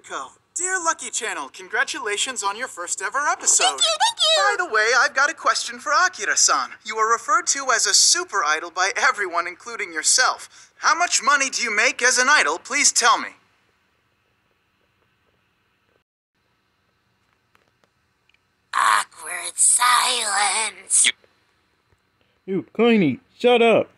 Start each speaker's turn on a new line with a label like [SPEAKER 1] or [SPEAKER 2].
[SPEAKER 1] Akiko. Dear Lucky Channel, congratulations on your first ever episode.
[SPEAKER 2] Thank you!
[SPEAKER 1] By the way, I've got a question for Akira-san. You are referred to as a super idol by everyone, including yourself. How much money do you make as an idol? Please tell me.
[SPEAKER 2] Awkward silence.
[SPEAKER 3] You, Coiny, shut up.